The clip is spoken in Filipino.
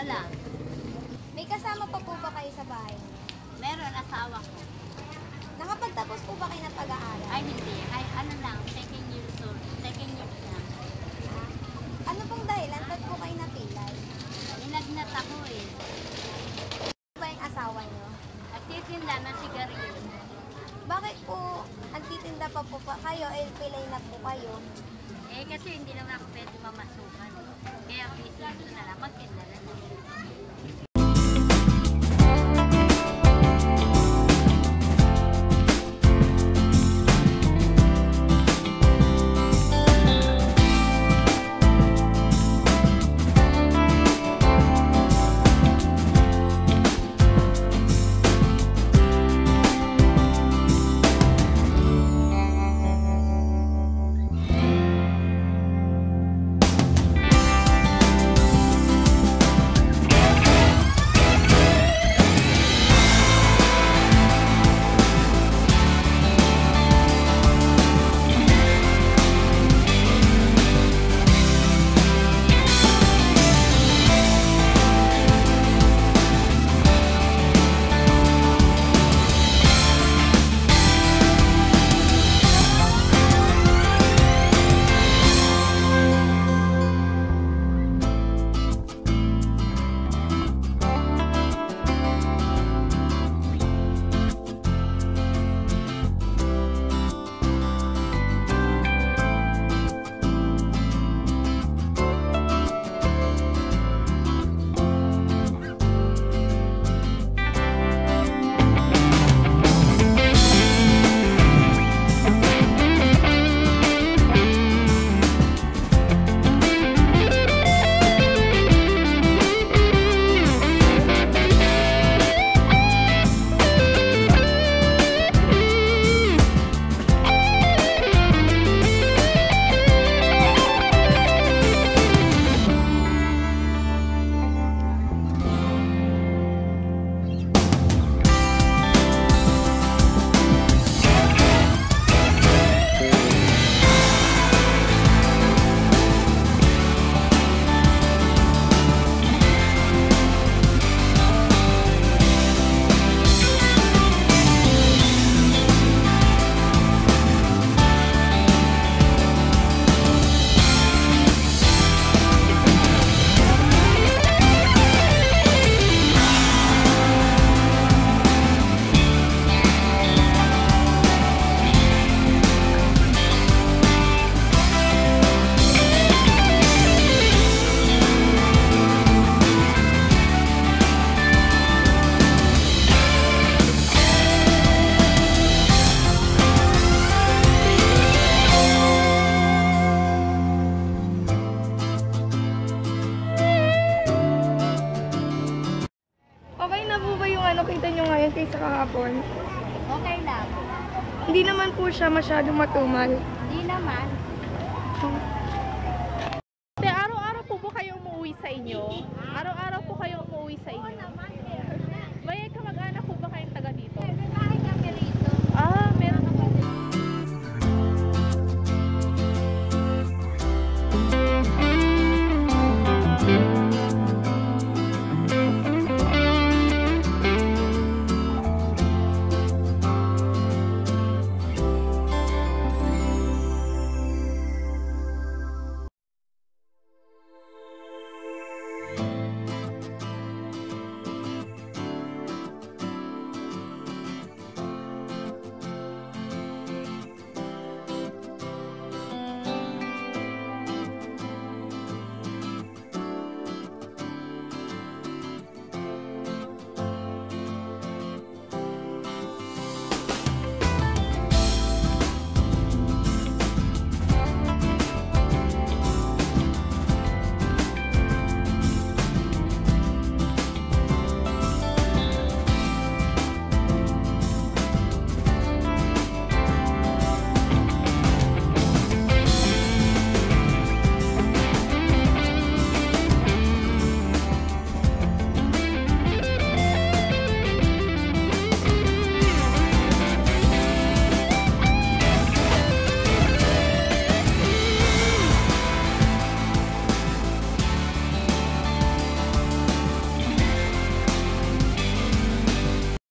Wala. May kasama pa po ba kayo sa bahay niyo? Meron, asawa ko. Nakapagtapos po ba kayo ng pag-aaral? Ay, hindi. Ay, ano lang, second year so. Second year lang. Ano pong dahilan? Ba't po kayo napilay? Ninagnat ako eh. Ano ba yung asawa niyo? At titinda ng sigarilyo. Bakit po nagtitinda pa po kayo? Eh, pilay na po kayo. Eh, kasi hindi naman ako pwede mamasukan. Kaya busy ko na lang, magtinda na lang. Okay na po ba yung kita nyo ngayon kaysa kahapon? Okay lang. Hindi naman po siya masyadong matumal. Hindi naman. Araw-araw po ba kayo umuwi sa inyo? Araw-araw po kayo umuwi sa inyo? Oo naman.